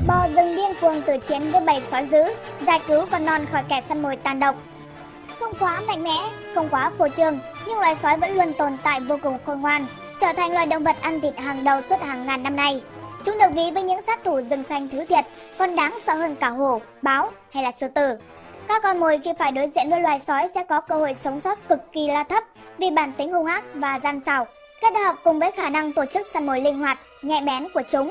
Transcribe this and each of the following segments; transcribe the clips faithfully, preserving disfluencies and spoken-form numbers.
Bò rừng điên cuồng tử chiến với bầy sói dữ, giải cứu con non khỏi kẻ săn mồi tàn độc. Không quá mạnh mẽ, không quá phô trương, nhưng loài sói vẫn luôn tồn tại vô cùng khôn ngoan, trở thành loài động vật ăn thịt hàng đầu suốt hàng ngàn năm nay. Chúng được ví với những sát thủ rừng xanh thứ thiệt, còn đáng sợ hơn cả hổ, báo hay là sư tử. Các con mồi khi phải đối diện với loài sói sẽ có cơ hội sống sót cực kỳ là thấp vì bản tính hung ác và gian xảo, kết hợp cùng với khả năng tổ chức săn mồi linh hoạt, nhạy bén của chúng.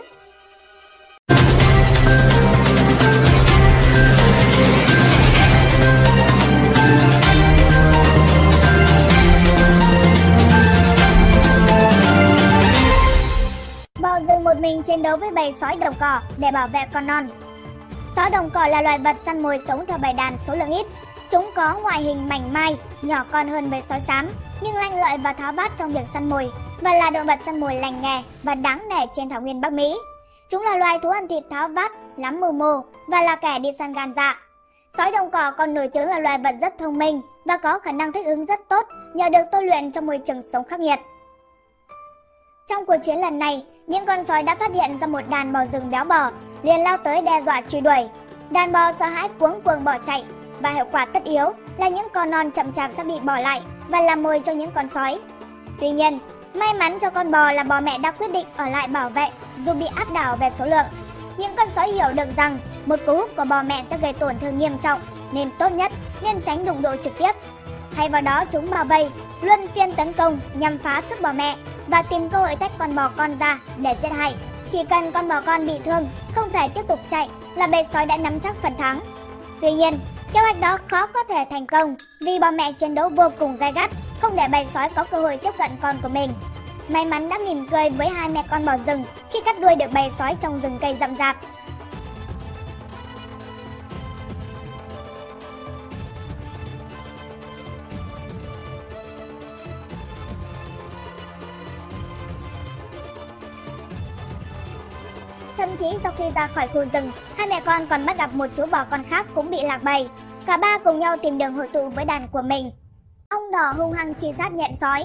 Bò rừng một mình chiến đấu với bầy sói đồng cỏ để bảo vệ con non. Sói đồng cỏ là loài vật săn mồi sống theo bầy đàn số lượng ít. Chúng có ngoại hình mảnh mai, nhỏ con hơn bầy sói xám, nhưng lanh lợi và tháo vát trong việc săn mồi và là động vật săn mồi lành nghề và đáng nể trên thảo nguyên Bắc Mỹ. Chúng là loài thú ăn thịt tháo vát, lắm mưu mô và là kẻ đi săn gan dạ. Sói đồng cỏ còn nổi tiếng là loài vật rất thông minh và có khả năng thích ứng rất tốt nhờ được tôi luyện trong môi trường sống khắc nghiệt. Trong cuộc chiến lần này, những con sói đã phát hiện ra một đàn bò rừng béo bở, liền lao tới đe dọa truy đuổi. Đàn bò sợ hãi cuống cuồng bỏ chạy và hiệu quả tất yếu là những con non chậm chạp sẽ bị bỏ lại và làm mồi cho những con sói. Tuy nhiên, may mắn cho con bò là bò mẹ đã quyết định ở lại bảo vệ dù bị áp đảo về số lượng. Những con sói hiểu được rằng một cú húc của bò mẹ sẽ gây tổn thương nghiêm trọng nên tốt nhất nên tránh đụng độ trực tiếp. Thay vào đó, chúng bao vây, luân phiên tấn công nhằm phá sức bò mẹ và tìm cơ hội tách con bò con ra để giết hại. Chỉ cần con bò con bị thương, không thể tiếp tục chạy là bầy sói đã nắm chắc phần thắng. Tuy nhiên, kế hoạch đó khó có thể thành công vì bò mẹ chiến đấu vô cùng gay gắt, không để bầy sói có cơ hội tiếp cận con của mình. May mắn đã mỉm cười với hai mẹ con bò rừng khi cắt đuôi được bầy sói trong rừng cây rậm rạp. Thậm chí sau khi ra khỏi khu rừng, hai mẹ con còn bắt gặp một chú bò con khác cũng bị lạc bầy. Cả ba cùng nhau tìm đường hội tụ với đàn của mình. Ong đỏ hung hăng truy sát nhện sói.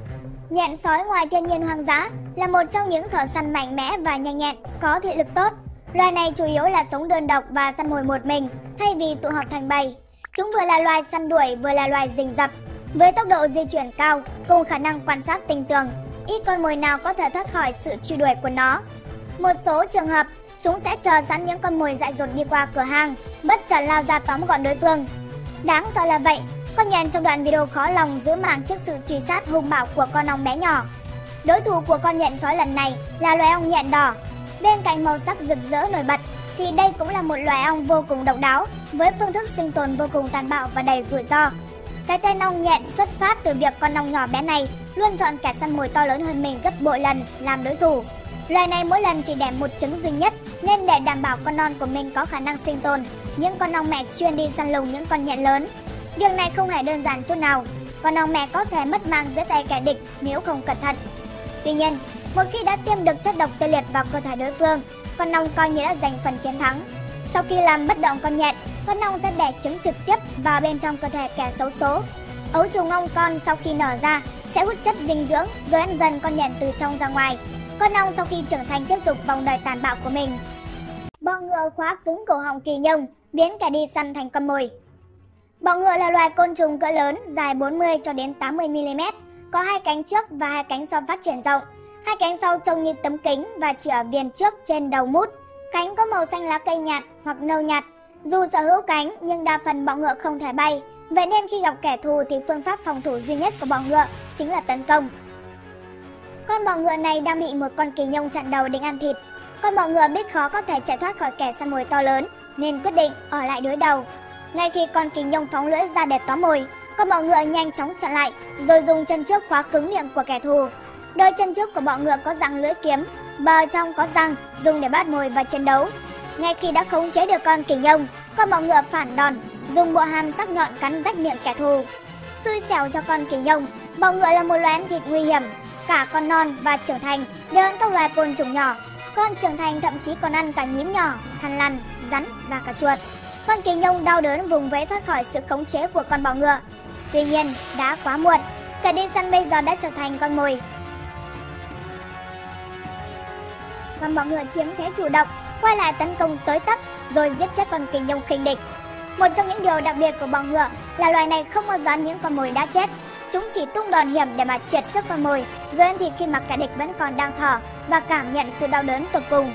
Nhện sói ngoài thiên nhiên hoang dã là một trong những thợ săn mạnh mẽ và nhanh nhẹn, có thị lực tốt. Loài này chủ yếu là sống đơn độc và săn mồi một mình thay vì tụ họp thành bầy. Chúng vừa là loài săn đuổi vừa là loài rình rập. Với tốc độ di chuyển cao cùng khả năng quan sát tinh tường, ít con mồi nào có thể thoát khỏi sự truy đuổi của nó. Một số trường hợp, chúng sẽ chờ sẵn những con mồi dại dột đi qua cửa hàng, bất chợt lao ra tóm gọn đối phương. Đáng sợ là vậy, con nhện trong đoạn video khó lòng giữ mạng trước sự truy sát hung bạo của con ong bé nhỏ. Đối thủ của con nhện sói lần này là loài ong nhện đỏ. Bên cạnh màu sắc rực rỡ nổi bật, thì đây cũng là một loài ong vô cùng độc đáo, với phương thức sinh tồn vô cùng tàn bạo và đầy rủi ro. Cái tên ong nhện xuất phát từ việc con ong nhỏ bé này luôn chọn kẻ săn mồi to lớn hơn mình gấp bội lần làm đối thủ. Loài này mỗi lần chỉ đẻ một trứng duy nhất, nên để đảm bảo con non của mình có khả năng sinh tồn, những con ong mẹ chuyên đi săn lùng những con nhện lớn. Việc này không hề đơn giản chút nào, con ong mẹ có thể mất mạng dưới tay kẻ địch nếu không cẩn thận. Tuy nhiên, một khi đã tiêm được chất độc tê liệt vào cơ thể đối phương, con ong coi như đã giành phần chiến thắng. Sau khi làm bất động con nhện, con ong sẽ đẻ trứng trực tiếp vào bên trong cơ thể kẻ xấu số. Ấu trùng ong con sau khi nở ra sẽ hút chất dinh dưỡng rồi ăn dần con nhện từ trong ra ngoài. Con ong sau khi trưởng thành tiếp tục vòng đời tàn bạo của mình. Bọ ngựa khóa cứng cổ họng kỳ nhông, biến kẻ đi săn thành con mồi. Bọ ngựa là loài côn trùng cỡ lớn, dài bốn mươi cho đến tám mươi mi li mét, có hai cánh trước và hai cánh sau phát triển rộng. Hai cánh sau trông như tấm kính và chỉ ở viền trước trên đầu mút. Cánh có màu xanh lá cây nhạt hoặc nâu nhạt. Dù sở hữu cánh nhưng đa phần bọ ngựa không thể bay, vậy nên khi gặp kẻ thù thì phương pháp phòng thủ duy nhất của bọ ngựa chính là tấn công. Con bọ ngựa này đang bị một con kỳ nhông chặn đầu định ăn thịt. Con bọ ngựa biết khó có thể chạy thoát khỏi kẻ săn mồi to lớn nên quyết định ở lại đối đầu. Ngay khi con kỳ nhông phóng lưỡi ra để tóm mồi, con bọ ngựa nhanh chóng chặn lại rồi dùng chân trước khóa cứng miệng của kẻ thù. Đôi chân trước của bọ ngựa có răng lưỡi kiếm, bờ trong có răng dùng để bắt mồi và chiến đấu. Ngay khi đã khống chế được con kỳ nhông, con bọ ngựa phản đòn, dùng bộ hàm sắc nhọn cắn rách miệng kẻ thù. Xui xẻo cho con kỳ nhông, bọ ngựa là một loài ăn thịt nguy hiểm. Cả con non và trưởng thành đều ăn các loài côn trùng nhỏ. Con trưởng thành thậm chí còn ăn cả nhím nhỏ, thằn lằn, rắn và cả chuột. Con kỳ nhông đau đớn vùng vẫy thoát khỏi sự khống chế của con bọ ngựa. Tuy nhiên, đã quá muộn, kẻ đi săn bây giờ đã trở thành con mồi. Con bọ ngựa chiếm thế chủ động, quay lại tấn công tới tấp rồi giết chết con kỳ nhung khinh địch. Một trong những điều đặc biệt của bọ ngựa là loài này không bao giờ ăn những con mồi đã chết. Chúng chỉ tung đòn hiểm để mà triệt sức con mồi, rồi ăn thịt khi mà kẻ địch vẫn còn đang thở và cảm nhận sự đau đớn tột cùng.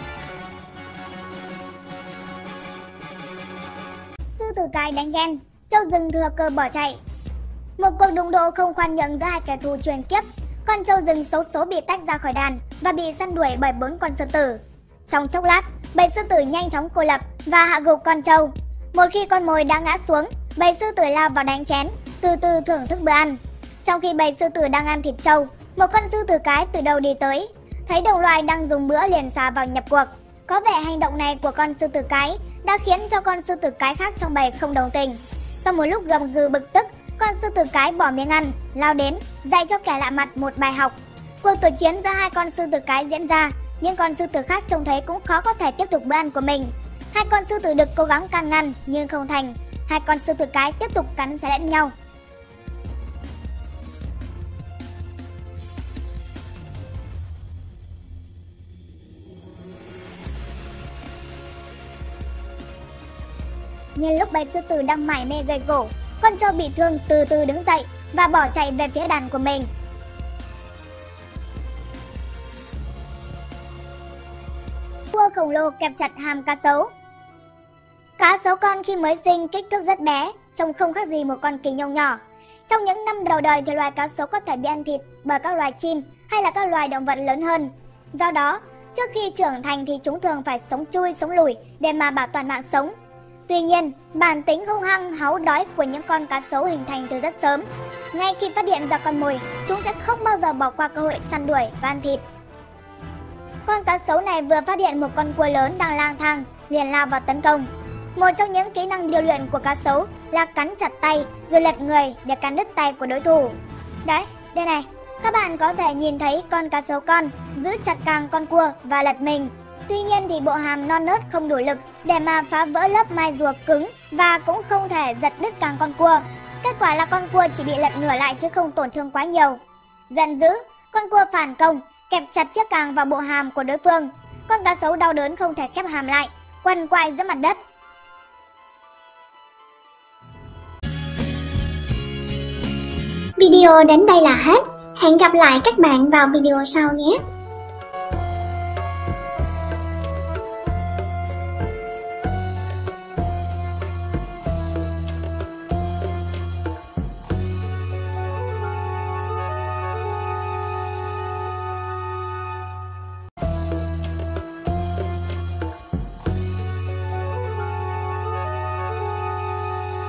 Sư tử cái đánh ghen, trâu rừng thừa cơ bỏ chạy. Một cuộc đụng độ không khoan nhượng giữa hai kẻ thù truyền kiếp. Con trâu rừng xấu số bị tách ra khỏi đàn và bị săn đuổi bởi bốn con sư tử. Trong chốc lát, bầy sư tử nhanh chóng cô lập và hạ gục con trâu. Một khi con mồi đã ngã xuống, bầy sư tử lao vào đánh chén, từ từ thưởng thức bữa ăn. Trong khi bầy sư tử đang ăn thịt trâu, một con sư tử cái từ đâu đi tới, thấy đồng loài đang dùng bữa liền xà vào nhập cuộc. Có vẻ hành động này của con sư tử cái đã khiến cho con sư tử cái khác trong bầy không đồng tình. Sau một lúc gầm gừ bực tức, con sư tử cái bỏ miếng ăn, lao đến, dạy cho kẻ lạ mặt một bài học. Cuộc tử chiến giữa hai con sư tử cái diễn ra, những con sư tử khác trông thấy cũng khó có thể tiếp tục bữa ăn của mình. Hai con sư tử đực cố gắng can ngăn nhưng không thành. Hai con sư tử cái tiếp tục cắn xé lẫn nhau. Nhân lúc bầy sư tử đang mải mê gây gổ, con trâu bị thương từ từ đứng dậy và bỏ chạy về phía đàn của mình. Cua khổng lồ kẹp chặt hàm cá sấu. Cá sấu con khi mới sinh kích thước rất bé, trông không khác gì một con kỳ nhung nhỏ. Trong những năm đầu đời thì loài cá sấu có thể bị ăn thịt bởi các loài chim hay là các loài động vật lớn hơn. Do đó, trước khi trưởng thành thì chúng thường phải sống chui sống lùi để mà bảo toàn mạng sống. Tuy nhiên, bản tính hung hăng háu đói của những con cá sấu hình thành từ rất sớm. Ngay khi phát hiện ra con mồi, chúng sẽ không bao giờ bỏ qua cơ hội săn đuổi và ăn thịt. Con cá sấu này vừa phát hiện một con cua lớn đang lang thang, liền lao vào tấn công. Một trong những kỹ năng điều luyện của cá sấu là cắn chặt tay rồi lật người để cắn đứt tay của đối thủ. Đấy, đây này, các bạn có thể nhìn thấy con cá sấu con giữ chặt càng con cua và lật mình. Tuy nhiên thì bộ hàm non nớt không đủ lực để mà phá vỡ lớp mai rùa cứng và cũng không thể giật đứt càng con cua. Kết quả là con cua chỉ bị lật ngửa lại chứ không tổn thương quá nhiều. Giận dữ, con cua phản công, kẹp chặt chiếc càng vào bộ hàm của đối phương. Con cá sấu đau đớn không thể khép hàm lại, quằn quại giữa mặt đất. Video đến đây là hết. Hẹn gặp lại các bạn vào video sau nhé.